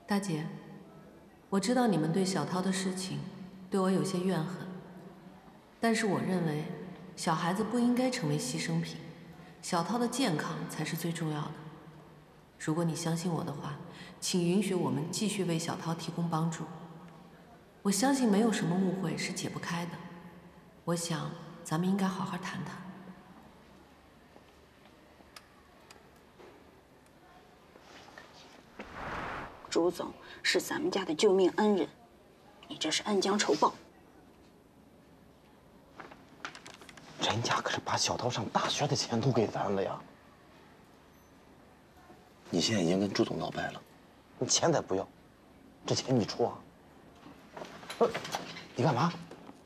大姐，我知道你们对小涛的事情对我有些怨恨，但是我认为小孩子不应该成为牺牲品，小涛的健康才是最重要的。如果你相信我的话，请允许我们继续为小涛提供帮助。我相信没有什么误会是解不开的，我想咱们应该好好谈谈。 朱总是咱们家的救命恩人，你这是恩将仇报。 人家可是把小涛上大学的钱都给咱了呀！ 你现在已经跟朱总闹掰了， 你钱再不要，这钱你出啊！你干嘛？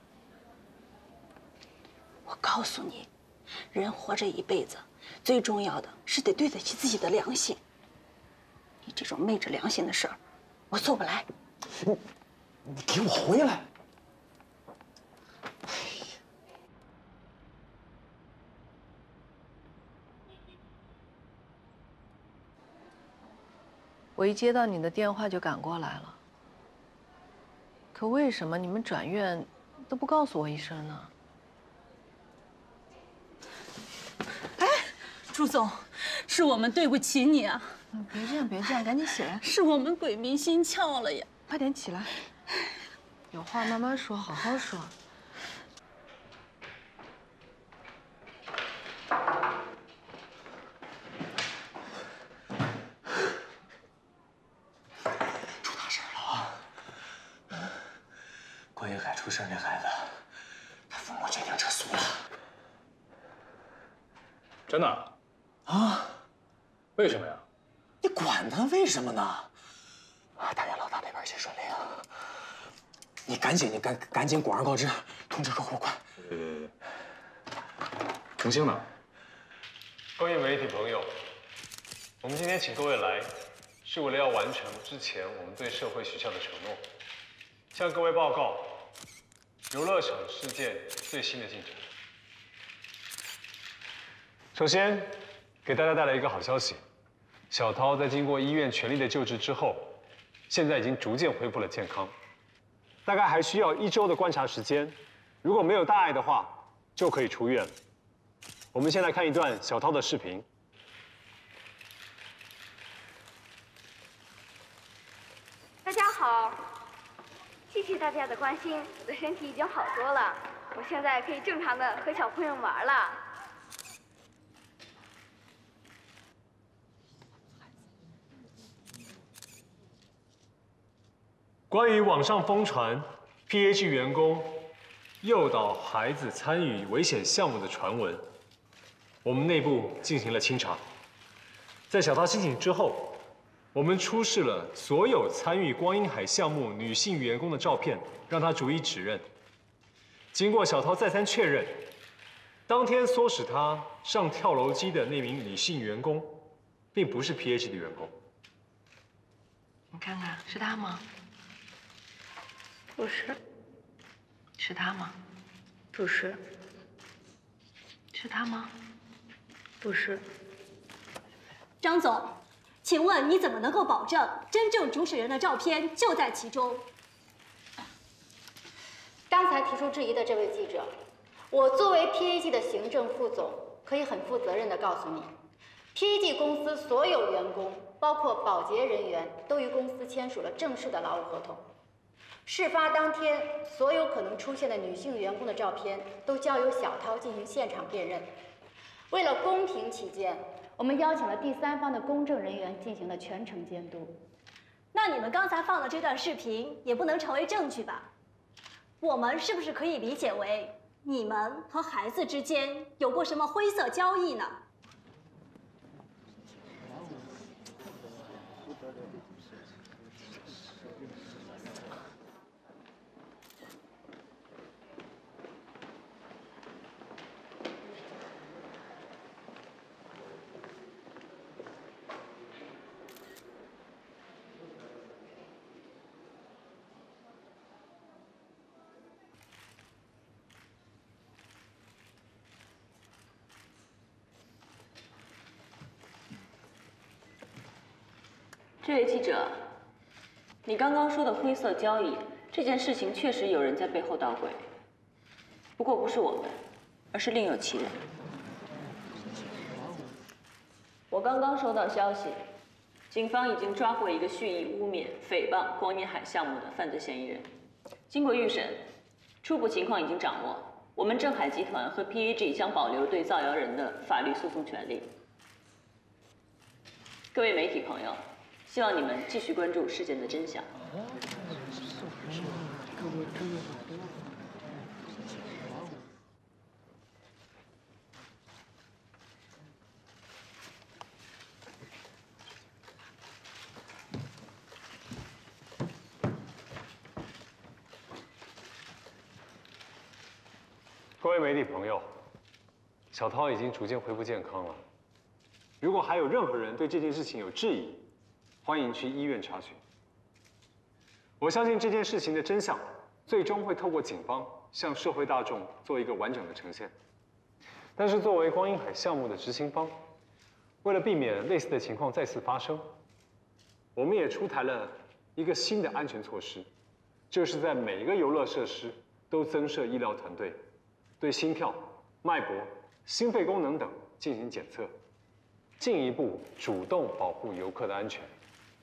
我告诉你，人活着一辈子，最重要的是得对得起自己的良心。你这种昧着良心的事儿，我做不来。 你给我回来！ 我一接到你的电话就赶过来了，可为什么你们转院都不告诉我一声呢？ 哎，朱总，是我们对不起你啊！ 别这样，别这样，赶紧起来！ 是我们鬼迷心窍了呀！ 快点起来，有话慢慢说，好好说。 出大事了啊！关于海出事那孩子，他父母决定撤诉了。 真的？ 啊？ 为什么呀？ 你管他为什么呢？大院老大那边一切顺利啊！你赶紧广而告之，通知客户快。 红星呢？各位媒体朋友，我们今天请各位来，是为了要完成之前我们对社会许下的承诺，向各位报告游乐场事件最新的进展。首先，给大家带来一个好消息。小涛在经过医院全力的救治之后，现在已经逐渐恢复了健康，大概还需要1周的观察时间。如果没有大碍的话，就可以出院了。我们先来看一段小涛的视频。 大家好，谢谢大家的关心，我的身体已经好多了，我现在可以正常的和小朋友玩了。 关于网上疯传 PH 员工诱导孩子参与危险项目的传闻，我们内部进行了清查。在小涛清醒之后，我们出示了所有参与光阴海项目女性员工的照片，让他逐一指认。经过小涛再三确认，当天唆使他上跳楼机的那名女性员工，并不是 PH 的员工。 你看看，是他吗？ 不是， 是他吗？ 不是， 是他吗？ 不是。 张总，请问你怎么能够保证真正主使人的照片就在其中？ 刚才提出质疑的这位记者，我作为 PAG 的行政副总，可以很负责任地告诉你 ，PAG 公司所有员工，包括保洁人员，都与公司签署了正式的劳务合同。事发当天，所有可能出现的女性员工的照片都交由小涛进行现场辨认。为了公平起见，我们邀请了第三方的公证人员进行了全程监督。 那你们刚才放的这段视频也不能成为证据吧？我们是不是可以理解为你们和孩子之间有过什么灰色交易呢？ 这位记者， 你刚刚说的灰色交易这件事情，确实有人在背后捣鬼，不过不是我们，而是另有其人。我刚刚收到消息，警方已经抓获一个蓄意污蔑、诽谤光阴海项目的犯罪嫌疑人。经过预审，初步情况已经掌握，我们正海集团和 PAG 将保留对造谣人的法律诉讼权利。各位媒体朋友，希望你们继续关注事件的真相。 各位媒体朋友，小涛已经逐渐恢复健康了。如果还有任何人对这件事情有质疑，欢迎去医院查询。我相信这件事情的真相，最终会透过警方向社会大众做一个完整的呈现。但是作为光阴海项目的执行方，为了避免类似的情况再次发生，我们也出台了一个新的安全措施，就是在每一个游乐设施都增设医疗团队，对心跳、脉搏、心肺功能等进行检测，进一步主动保护游客的安全。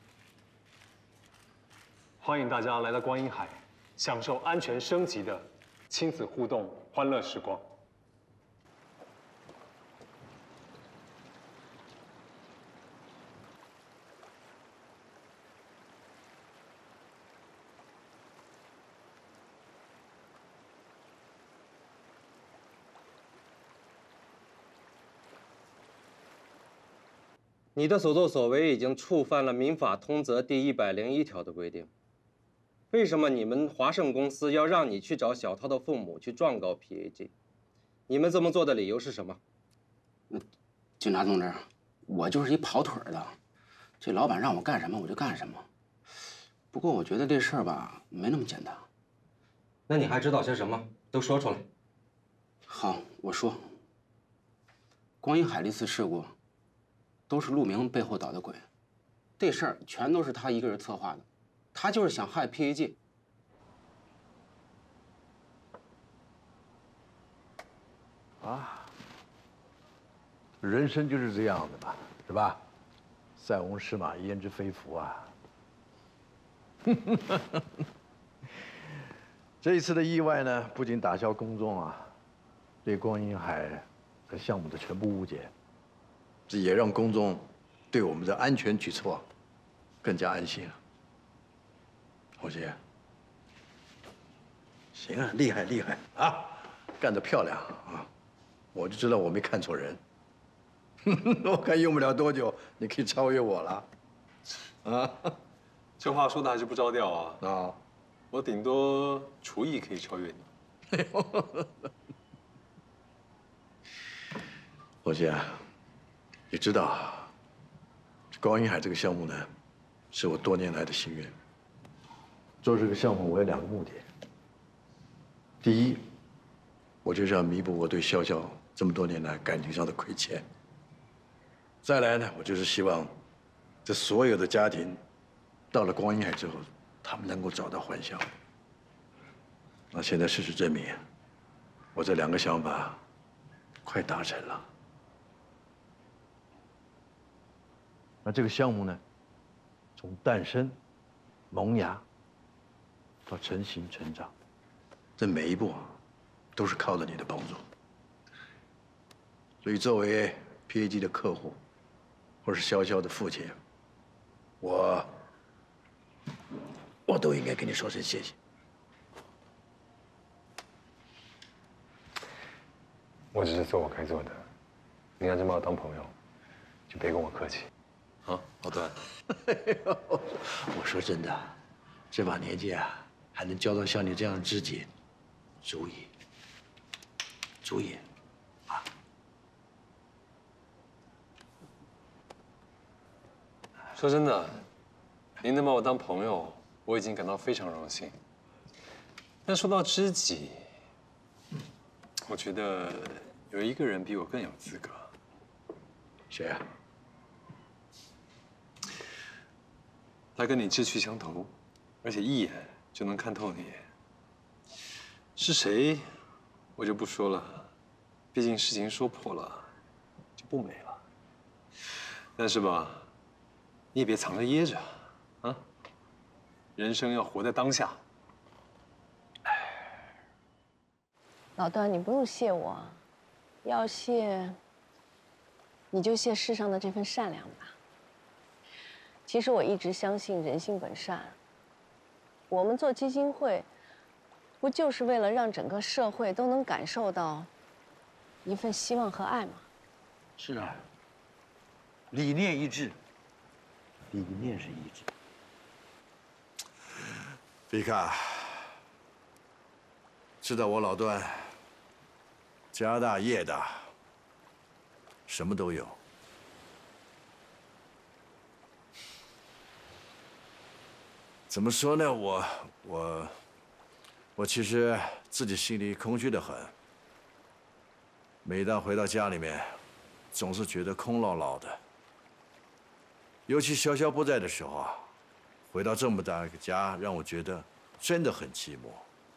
欢迎大家来到光阴海，享受安全升级的亲子互动欢乐时光。 你的所作所为已经触犯了民法通则第101条的规定。为什么你们华盛公司要让你去找小涛的父母去状告 PAG？ 你们这么做的理由是什么？ 警察同志，我就是一跑腿的，这老板让我干什么我就干什么。不过我觉得这事儿吧，没那么简单。 那你还知道些什么？都说出来。 好，我说。光阴海这次事故，都是陆明背后捣的鬼，这事儿全都是他一个人策划的，他就是想害 PAG。 啊，人生就是这样的嘛，是吧？塞翁失马，焉知非福啊！这一次的意外呢，不仅打消公众对光阴海的项目的全部误解，这也让公众对我们的安全举措更加安心了。侯杰，行啊，厉害厉害啊，干得漂亮啊！我就知道我没看错人。我看用不了多久，你可以超越我了。啊， 这话说的还是不着调啊！ 啊， 我顶多厨艺可以超越你。 哎呦，侯杰，你知道，光阴海这个项目呢，是我多年来的心愿。做这个项目，我有2个目的。第一，我就是要弥补我对潇潇这么多年来感情上的亏欠。再来呢，我就是希望，这所有的家庭，到了光阴海之后，他们能够找到欢笑。那现在事实证明，我这2个想法快达成了。那这个项目呢，从诞生、萌芽到成型成长，这每一步都是靠着你的帮助。所以，作为 PAG 的客户，或是潇潇的父亲，我都应该跟你说声谢谢。 我只是做我该做的，你要真把我当朋友，就别跟我客气。 好，老段。我说真的，这把年纪还能交到像你这样的知己，足矣。啊！ 说真的，您能把我当朋友，我已经感到非常荣幸。但说到知己，我觉得有一个人比我更有资格。 谁他跟你志趣相投， 而且一眼就能看透你。是谁，我就不说了，毕竟事情说破了就不美了。但是吧，你也别藏着掖着，啊！人生要活在当下。 老段，你不用谢我，要谢，你就谢世上的这份善良吧。其实我一直相信人性本善。我们做基金会，不就是为了让整个社会都能感受到一份希望和爱吗？ 是啊，理念一致，理念是一致。比卡，知道我老段家大业大，什么都有。怎么说呢？我其实自己心里空虚得很。每当回到家里面，总是觉得空落落的。尤其潇潇不在的时候啊，回到这么大一个家，让我觉得真的很寂寞。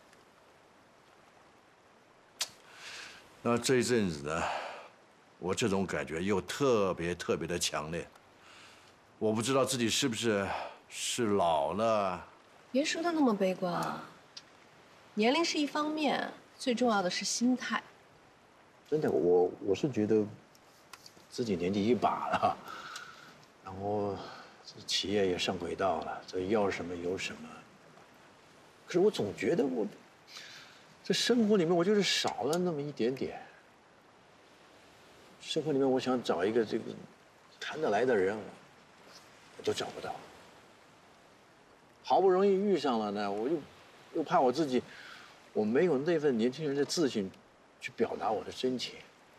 那这一阵子呢，我这种感觉又特别的强烈。我不知道自己是不是老了。 别说的那么悲观啊，年龄是一方面，最重要的是心态。 真的，我是觉得自己年纪一把了，然后这企业也上轨道了，这要什么有什么。可是我总觉得我这生活里面我就是少了那么一点点。生活里面我想找一个这个谈得来的人，我都找不到。好不容易遇上了呢，我又怕我自己，我没有那份年轻人的自信，去表达我的真情。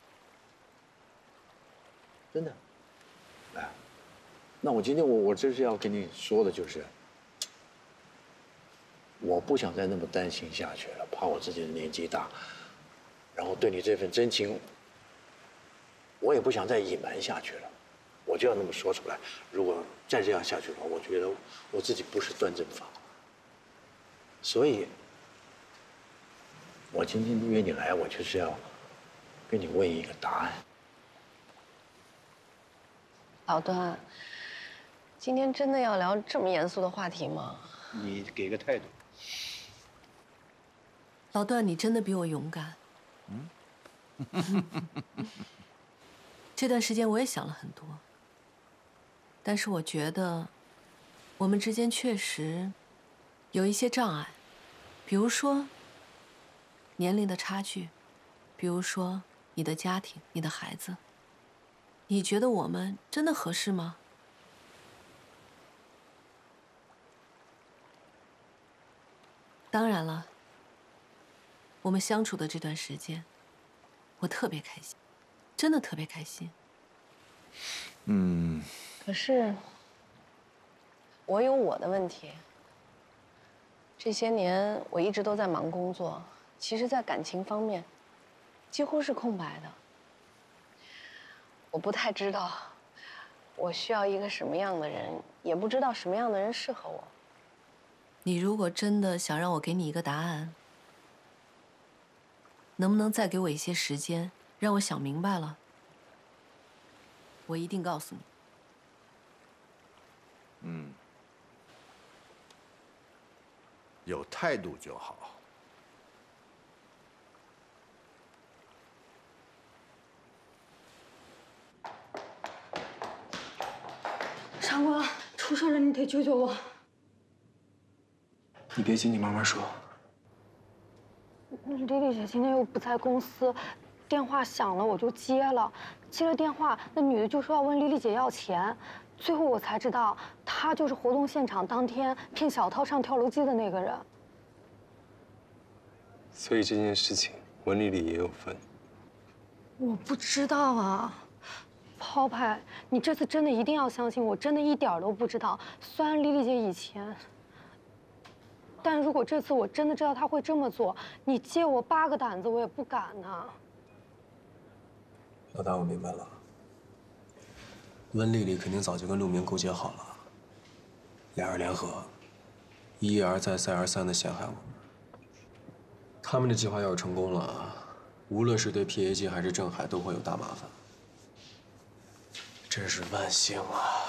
真的，哎，那我今天我这是要跟你说的就是，我不想再那么担心下去了，怕我自己的年纪大，然后对你这份真情，我也不想再隐瞒下去了，我就要那么说出来。如果再这样下去的话，我觉得我自己不是端正法。所以，我今天约你来，我就是要跟你问一个答案。 老段，今天真的要聊这么严肃的话题吗？ 你给个态度。 老段，你真的比我勇敢。这段时间我也想了很多，但是我觉得我们之间确实有一些障碍，比如说年龄的差距，比如说你的家庭、你的孩子。你觉得我们真的合适吗？当然了，我们相处的这段时间，我特别开心，真的特别开心。可是，我有我的问题。这些年我一直都在忙工作，其实在感情方面，几乎是空白的。我不太知道我需要一个什么样的人，也不知道什么样的人适合我。你如果真的想让我给你一个答案，能不能再给我一些时间，让我想明白了，我一定告诉你。 有态度就好。 长官，出事了，你得救救我！ 你别急，你慢慢说。 丽丽姐今天又不在公司，电话响了我就接了，接了电话，那女的就说要问丽丽姐要钱，最后我才知道，她就是活动现场当天骗小涛上跳楼机的那个人。 所以这件事情，文丽丽也有份。 我不知道啊。抛派，你这次真的一定要相信我，真的一点都不知道。虽然丽丽姐以前，但如果这次我真的知道她会这么做，你借我8个胆子我也不敢呢。 老大，我明白了。温丽丽肯定早就跟陆明勾结好了，俩人联合， 一而再再而三的陷害我。他们的计划要是成功了，无论是对 PAG 还是郑海都会有大麻烦。真是万幸啊！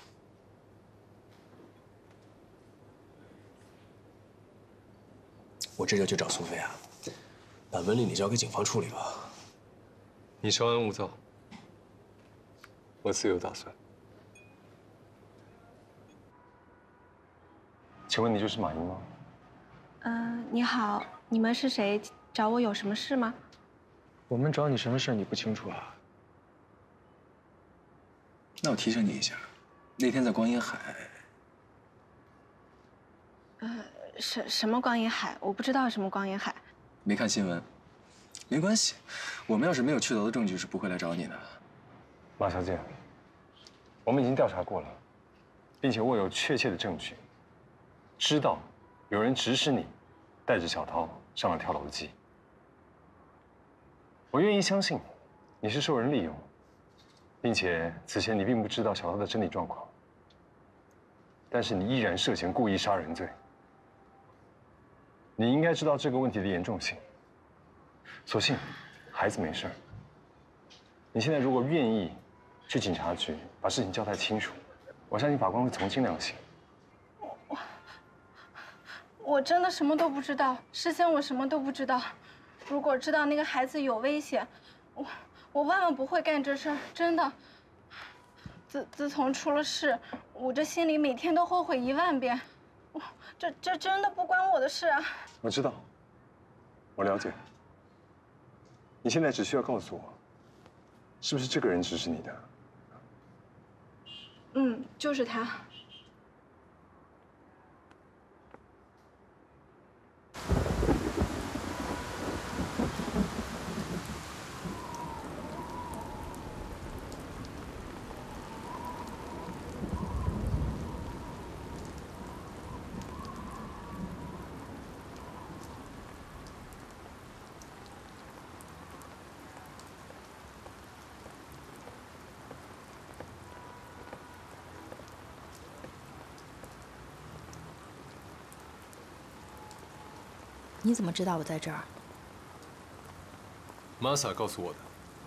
我这就去找苏菲亚，把文丽你交给警方处理吧。 你稍安勿躁，我自有打算。请问你就是马英吗？ 你好，你们是谁？找我有什么事吗？ 我们找你什么事你不清楚啊？ 那我提醒你一下，那天在光阴海。 什么光阴海？我不知道什么光阴海。 没看新闻？没关系，我们要是没有确凿的证据，是不会来找你的。 马小姐，我们已经调查过了，并且握有确切的证据，知道有人指使你带着小涛上了跳楼机。我愿意相信你是受人利用，并且此前你并不知道小涛的身体状况，但是你依然涉嫌故意杀人罪。你应该知道这个问题的严重性。所幸孩子没事儿。你现在如果愿意去警察局把事情交代清楚，我相信法官会从轻量刑。 我真的什么都不知道，事先我什么都不知道。如果知道那个孩子有危险，我万万不会干这事儿，真的。自从出了事，我这心里每天都后悔10000遍。这真的不关我的事啊！ 我知道，我了解。你现在只需要告诉我，是不是这个人指使你的？ 就是他。 你怎么知道我在这儿？ 玛莎告诉我的。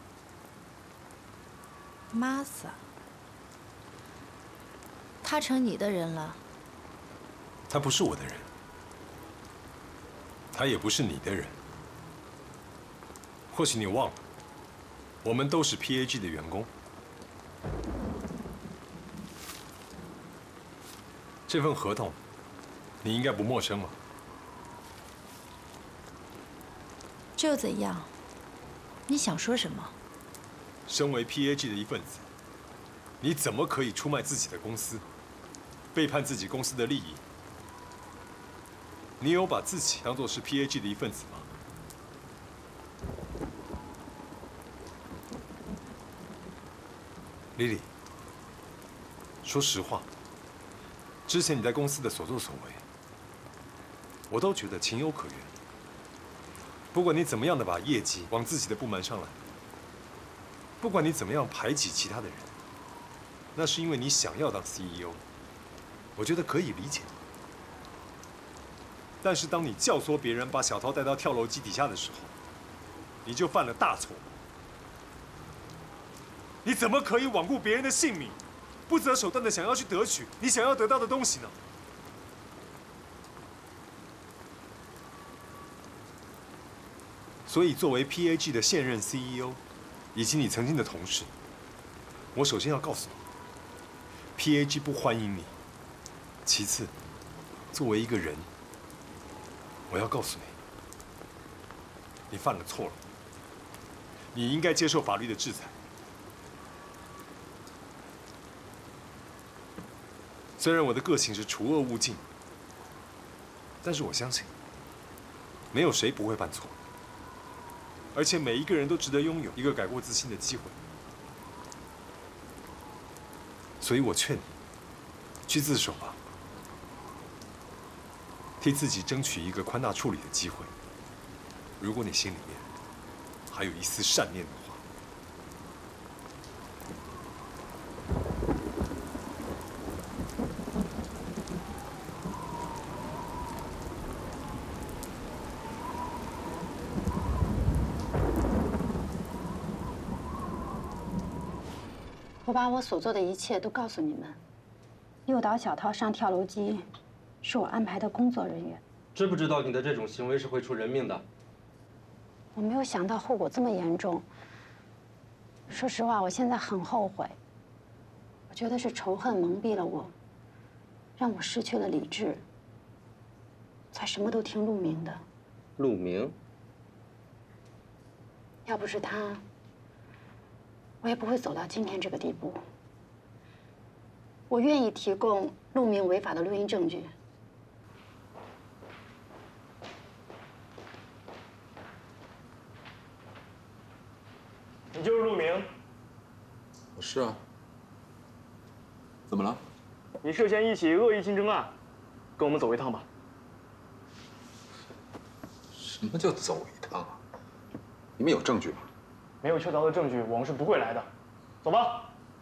玛莎，他成你的人了？ 他不是我的人，他也不是你的人。或许你忘了，我们都是 PAG 的员工。这份合同，你应该不陌生吧？ 这又怎样？你想说什么？ 身为 PAG 的一份子，你怎么可以出卖自己的公司，背叛自己公司的利益？你有把自己当作是 PAG 的一份子吗？莉莉，说实话，之前你在公司的所作所为，我都觉得情有可原。不管你怎么样的把业绩往自己的部门上来，不管你怎么样排挤其他的人，那是因为你想要当 CEO， 我觉得可以理解。但是当你教唆别人把小涛带到跳楼机底下的时候，你就犯了大错。你怎么可以罔顾别人的性命，不择手段的想要去得取你想要得到的东西呢？所以，作为 PAG 的现任 CEO， 以及你曾经的同事，我首先要告诉你 ，PAG 不欢迎你。其次，作为一个人，我要告诉你，你犯了错了，你应该接受法律的制裁。虽然我的个性是除恶务尽，但是我相信，没有谁不会犯错。而且每一个人都值得拥有一个改过自新的机会，所以我劝你去自首吧，替自己争取一个宽大处理的机会。如果你心里面还有一丝善念的话。 我把我所做的一切都告诉你们。诱导小涛上跳楼机，是我安排的工作人员。 知不知道你的这种行为是会出人命的？ 我没有想到后果这么严重。说实话，我现在很后悔。我觉得是仇恨蒙蔽了我，让我失去了理智，才什么都听陆明的。 陆明？ 要不是他，我也不会走到今天这个地步。我愿意提供陆明违法的录音证据。 你就是陆明？ 我是啊。怎么了？ 你涉嫌一起恶意竞争案，跟我们走一趟吧。 什么叫走一趟啊？你们有证据吗？ 没有确凿的证据，我们是不会来的。走吧。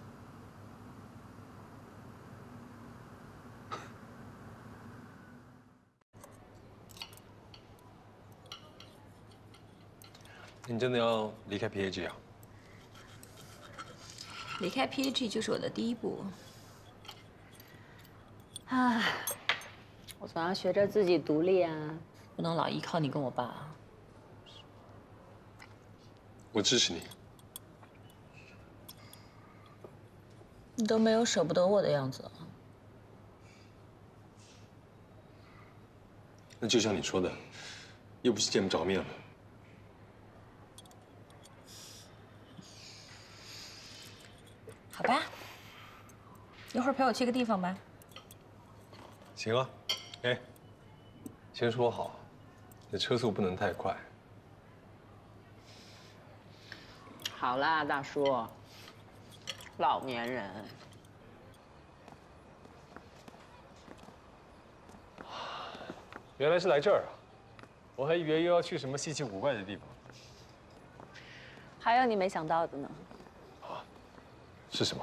你真的要离开 PAG 啊？ 离开 PAG 就是我的第一步。啊，我总要学着自己独立啊，不能老依靠你跟我爸。 我支持你。 你都没有舍不得我的样子。 那就像你说的，又不是见不着面了。 好吧，一会儿陪我去个地方吧。 行啊，哎，先说好，这车速不能太快。 好啦，大叔，老年人。 原来是来这儿啊，我还以为又要去什么稀奇古怪的地方。 还有你没想到的呢。 是什么？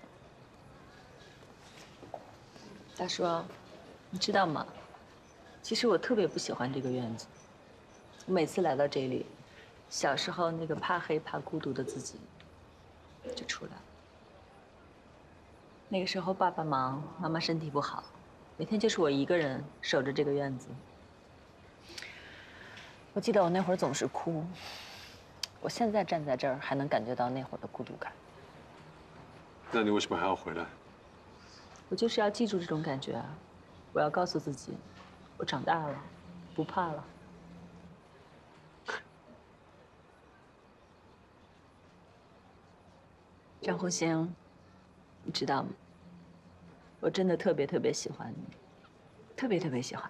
大叔，你知道吗？其实我特别不喜欢这个院子。我每次来到这里，小时候那个怕黑怕孤独的自己就出来了。那个时候爸爸忙，妈妈身体不好，每天就是我一个人守着这个院子。我记得我那会儿总是哭，我现在站在这儿还能感觉到那会儿的孤独感。 那你为什么还要回来？ 我就是要记住这种感觉啊！我要告诉自己，我长大了，不怕了。张红星，你知道吗？我真的特别特别喜欢你，特别特别喜欢。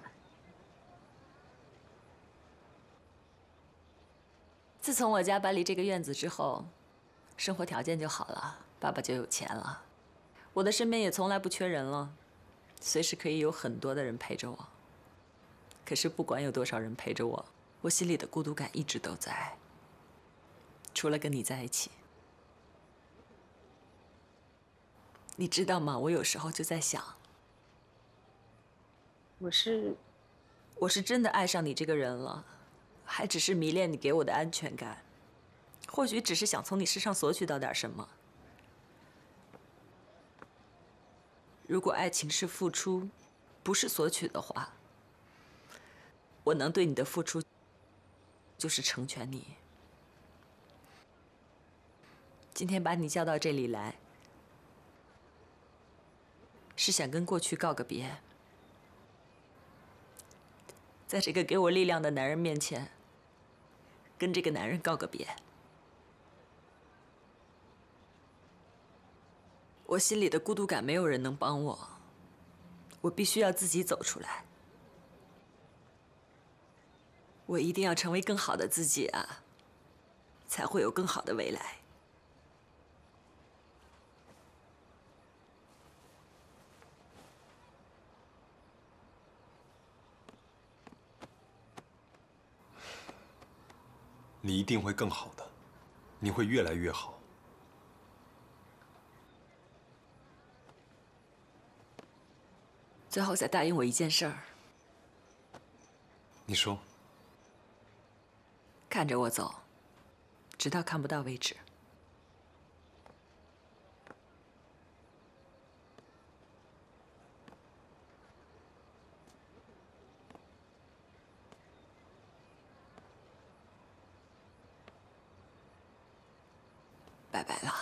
自从我家搬离这个院子之后，生活条件就好了，爸爸就有钱了，我的身边也从来不缺人了，随时可以有很多的人陪着我。可是不管有多少人陪着我，我心里的孤独感一直都在，除了跟你在一起。你知道吗？我有时候就在想，我是真的爱上你这个人了，还只是迷恋你给我的安全感，或许只是想从你身上索取到点什么。如果爱情是付出，不是索取的话，我能对你的付出就是成全你。今天把你叫到这里来，是想跟过去告个别，在这个给我力量的男人面前，跟这个男人告个别。我心里的孤独感没有人能帮我，我必须要自己走出来。我一定要成为更好的自己啊，才会有更好的未来。 你一定会更好的，你会越来越好。 最后再答应我一件事儿。 你说。 看着我走，直到看不到为止。 拜拜了。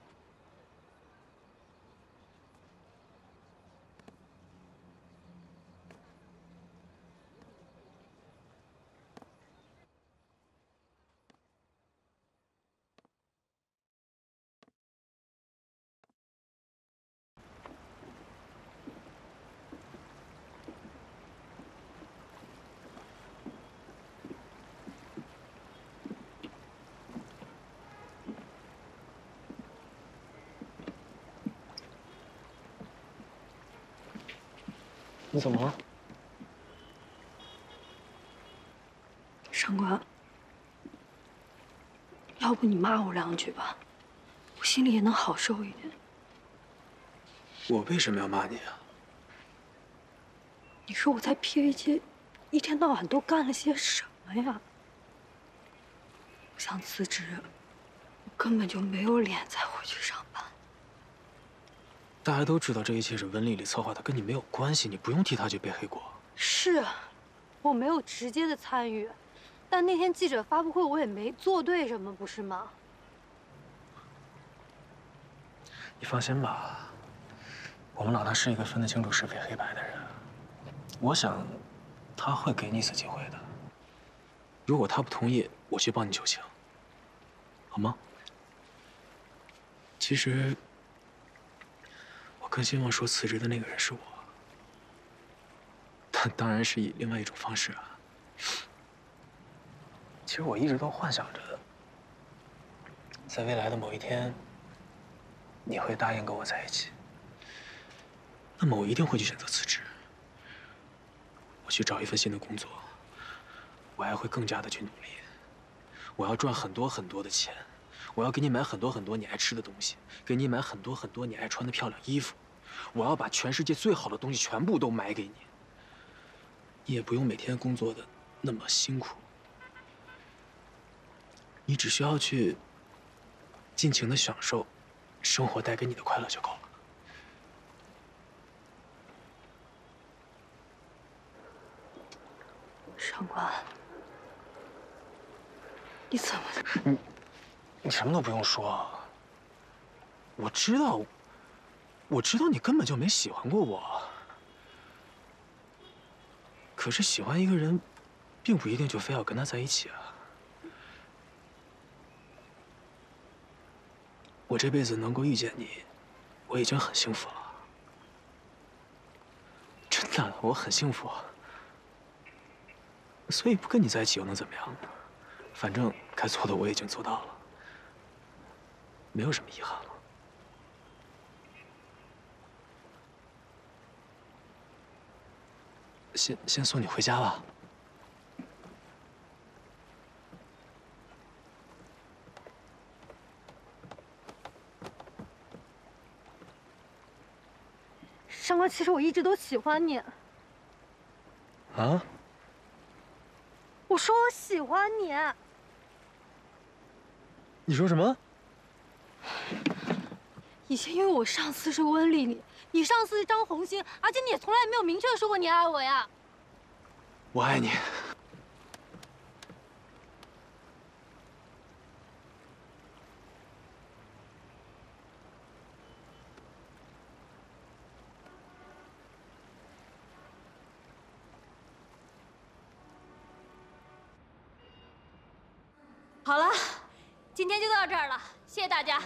你怎么了？ 上官，要不你骂我2句吧，我心里也能好受一点。 我为什么要骂你啊？ 你说我在 PA 一天到晚都干了些什么呀？我想辞职，我根本就没有脸再回去上班。 大家都知道这一切是温丽丽策划的，跟你没有关系，你不用替她去背黑锅。 是，我没有直接的参与，但那天记者发布会我也没做对什么，不是吗？ 你放心吧，我们老大是一个分得清楚是非黑白的人，我想他会给你一次机会的。如果他不同意，我去帮你求情，好吗？其实，我更希望说辞职的那个人是我，但当然是以另外一种方式啊。其实我一直都幻想着，在未来的某一天，你会答应跟我在一起。那么我一定会去选择辞职，我去找一份新的工作，我还会更加的去努力。我要赚很多很多的钱，我要给你买很多很多你爱吃的东西，给你买很多很多你爱穿的漂亮衣服，我要把全世界最好的东西全部都买给你。你也不用每天工作的那么辛苦，你只需要去尽情的享受生活带给你的快乐就够了。 上官，你怎么？ 你什么都不用说，我知道你根本就没喜欢过我。可是喜欢一个人，并不一定就非要跟他在一起啊。我这辈子能够遇见你，我已经很幸福了。真的，我很幸福。所以不跟你在一起又能怎么样呢？反正该做的我已经做到了，没有什么遗憾了。先送你回家吧。 上官，其实我一直都喜欢你。 啊？ 我说我喜欢你。 你说什么？ 以前因为我上司是温丽丽，你上司是张红星，而且你也从来没有明确说过你爱我呀。 我爱你。 好了，今天就到这儿了，谢谢大家。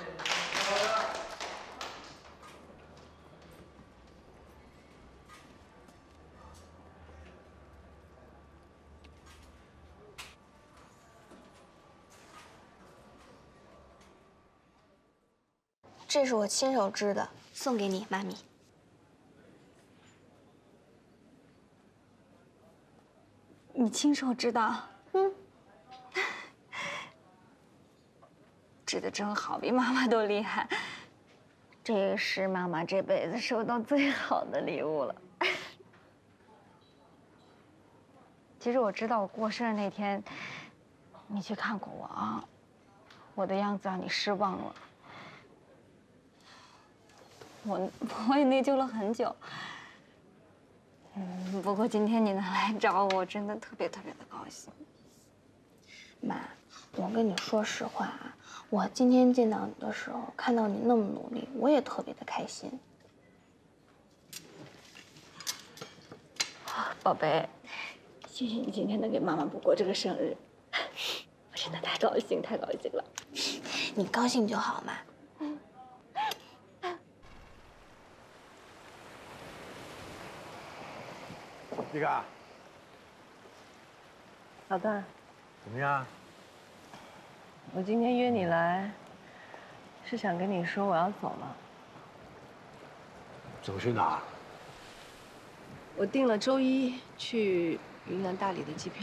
这是我亲手织的，送给你，妈咪。 你亲手织的？ 嗯。 织的真好，比妈妈都厉害。这是妈妈这辈子收到最好的礼物了。其实我知道我过生日那天，你去看过我啊，我的样子让你失望了。我也内疚了很久。不过今天你能来找我，真的特别特别的高兴。 妈，我跟你说实话啊， 我今天见到你的时候，看到你那么努力，我也特别的开心。 宝贝，谢谢你今天能给妈妈补过这个生日，我真的太高兴了。 你高兴就好嘛。 这个老段， 怎么样？ 我今天约你来，是想跟你说我要走了。 走去哪？ 我订了周一去云南大理的机票。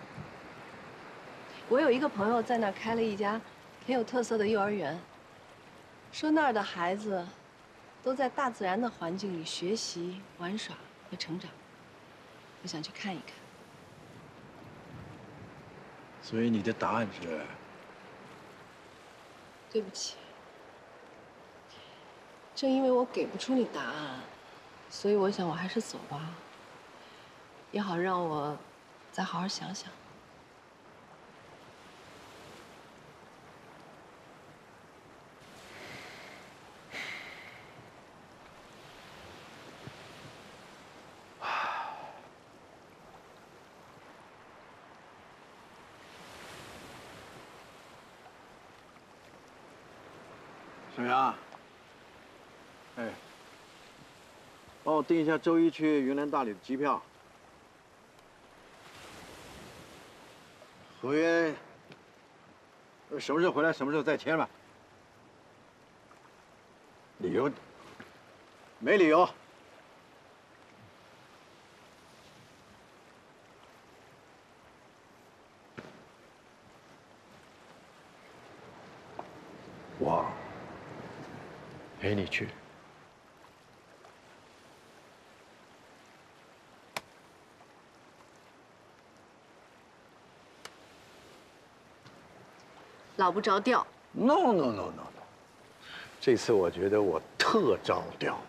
我有一个朋友在那儿开了一家很有特色的幼儿园，说那儿的孩子都在大自然的环境里学习、玩耍和成长。我想去看一看。 所以你的答案是？ 对不起，正因为我给不出你答案，所以我想我还是走吧，也好让我再好好想想。 沈阳，哎，帮我订一下周一去云南大理的机票。合约什么时候回来，什么时候再签吧。理由？没理由。我陪你去。 老不着调。 No，这次我觉得我特着调。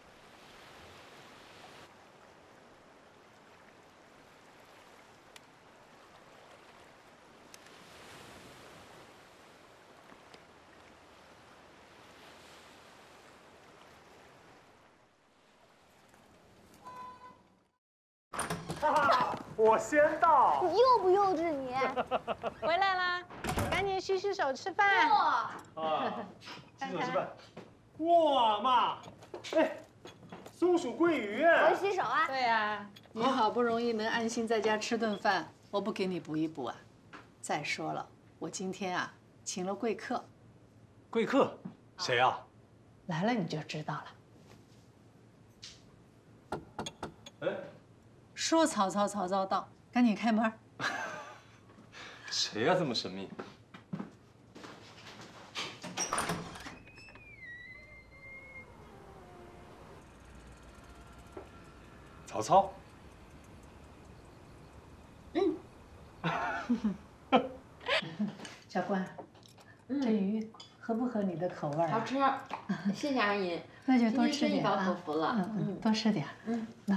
我先到。 你幼不幼稚你？ 回来啦，赶紧洗洗手吃饭。 啊，洗手吃饭。哇妈，哎，松鼠桂鱼。 我洗手啊。 对呀，你好不容易能安心在家吃顿饭，我不给你补一补啊？再说了，我今天啊请了贵客。 贵客？谁啊？ 来了你就知道了。 哎。 说曹操，曹操到，赶紧开门。 谁呀，这么神秘？曹操。 小关，这鱼合不合你的口味啊？ 好吃，谢谢阿姨。 那就多吃点啊。饱口福了。 多吃点。来。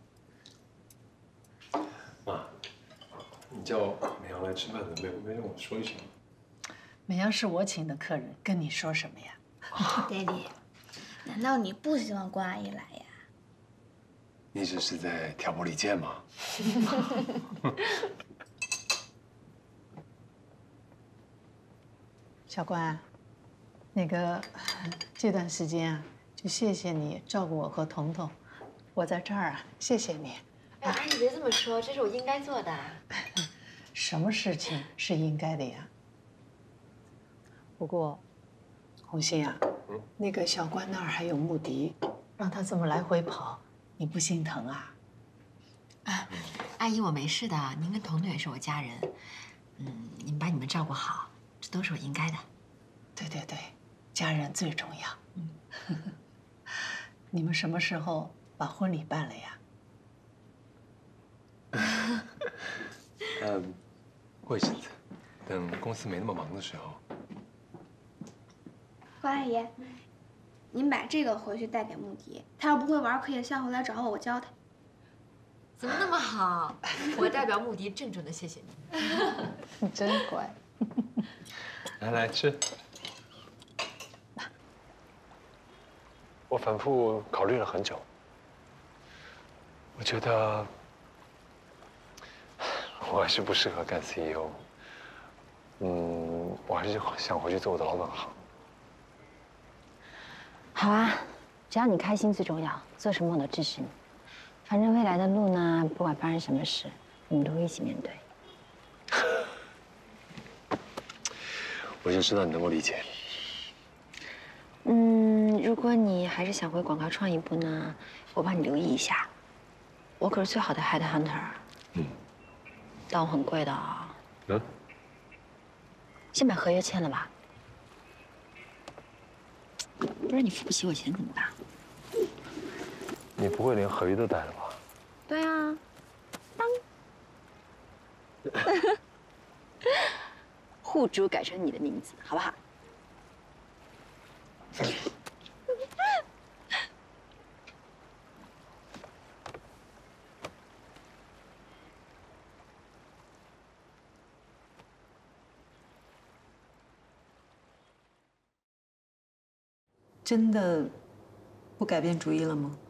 妈，你叫美阳来吃饭，没跟我说一声？ 美阳是我请的客人，跟你说什么呀？ 爹地，难道你不希望关阿姨来呀？ 你这是在挑拨离间吗？ 小关，那个这段时间啊，就谢谢你照顾我和彤彤，我在这儿啊，谢谢你。 哎，阿姨别这么说，这是我应该做的。 什么事情是应该的呀？不过，红心啊，那个小关那儿还有穆迪，让他这么来回跑，你不心疼啊？ 阿姨，我没事的。您跟彤彤也是我家人，你们把你们照顾好，这都是我应该的。 对，家人最重要。你们什么时候把婚礼办了呀？ 过一阵子，等公司没那么忙的时候。 关阿姨，您把这个回去带给穆迪，他要不会玩，可以下回来找我，我教他。 怎么那么好？我代表穆迪郑重的谢谢你。 你真乖。 来吃。 我反复考虑了很久，我觉得我还是不适合干 CEO。我还是想回去做我的老本行。 好啊，只要你开心最重要，做什么我都支持你。反正未来的路呢，不管发生什么事，我们都会一起面对。 我就知道你能够理解。 如果你还是想回广告创意部呢，我帮你留意一下。我可是最好的 head hunter。但我很贵的啊。先把合约签了吧，不然你付不起我钱怎么办？ 你不会连合约都带了吧？ 对啊，户主改成你的名字，好不好？ 真的不改变主意了吗？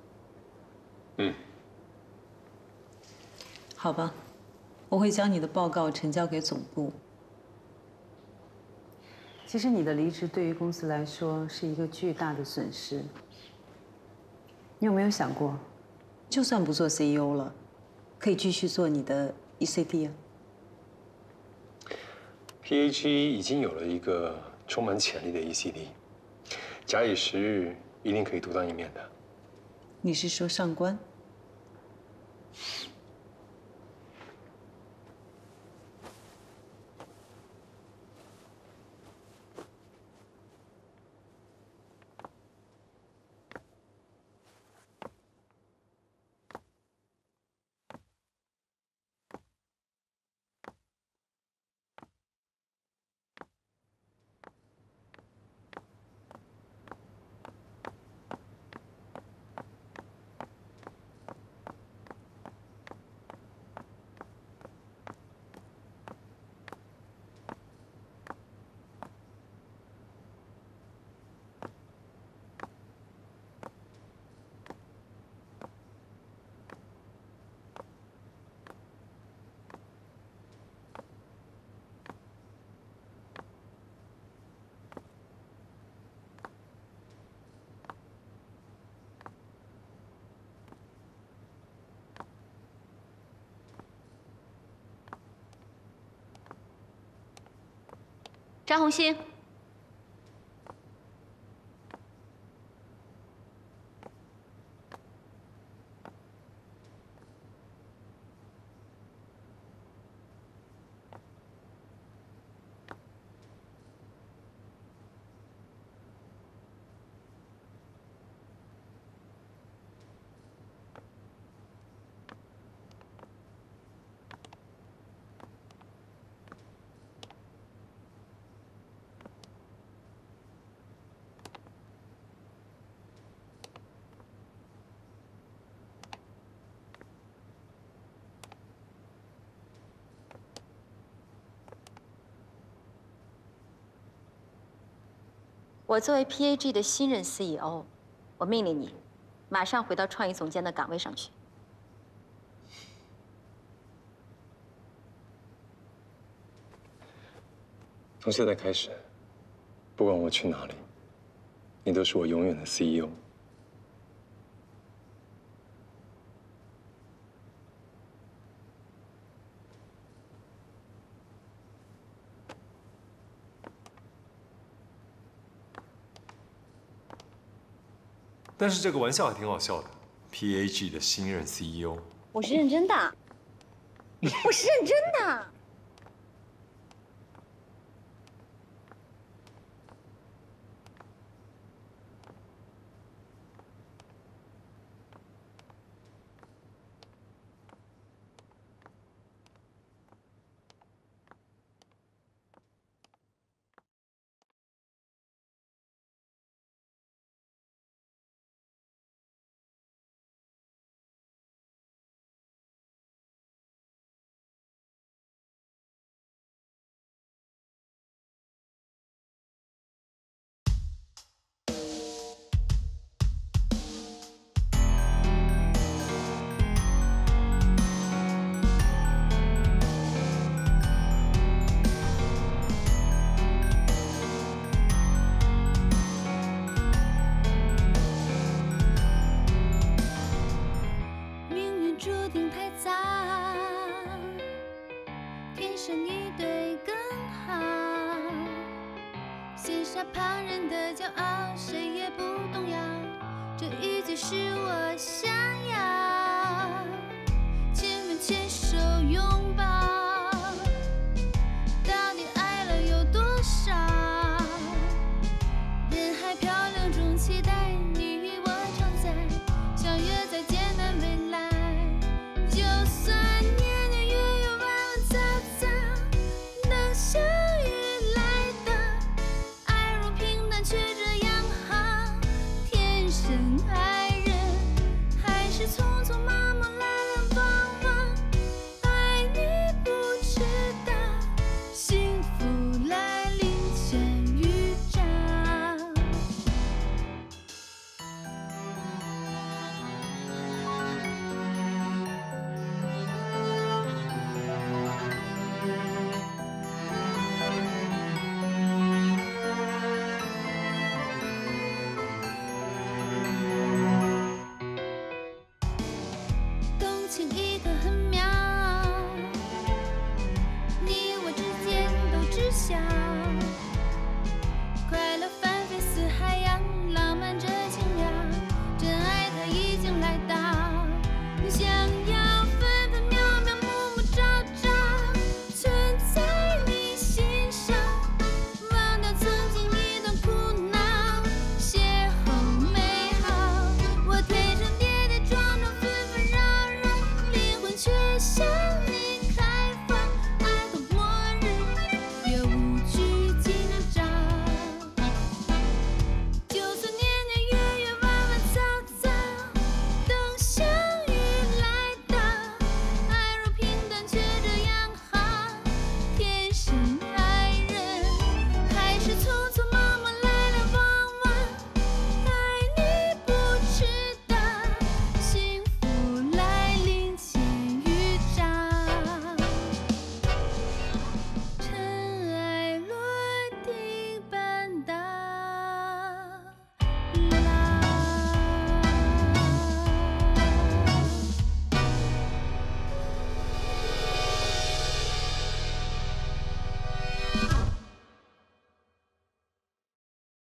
好吧，我会将你的报告呈交给总部。其实你的离职对于公司来说是一个巨大的损失。你有没有想过，就算不做 CEO 了，可以继续做你的 ECD 啊？ PAG 已经有了一个充满潜力的 ECD， 假以时日，一定可以独当一面的。 你是说上官？ 张红星，我作为 PAG 的新任 CEO， 我命令你，马上回到创意总监的岗位上去。 从现在开始，不管我去哪里，你都是我永远的 CEO。 但是这个玩笑还挺好笑的 ，PAG 的新任 CEO。 我是认真的，我是认真的。 下旁人的骄傲，谁也不动摇。这一切是我想要，牵手拥